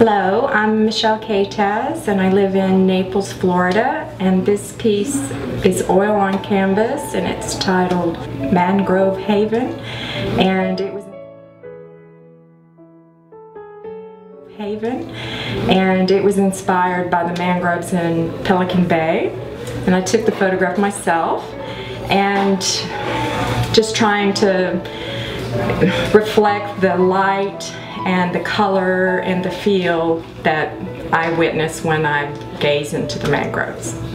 Hello, I'm Michelle Kaytaz and I live in Naples, Florida, and this piece is oil on canvas and it's titled Mangrove Haven, and it was inspired by the mangroves in Pelican Bay, and I took the photograph myself and just trying to reflect the light and the color and the feel that I witness when I gaze into the mangroves.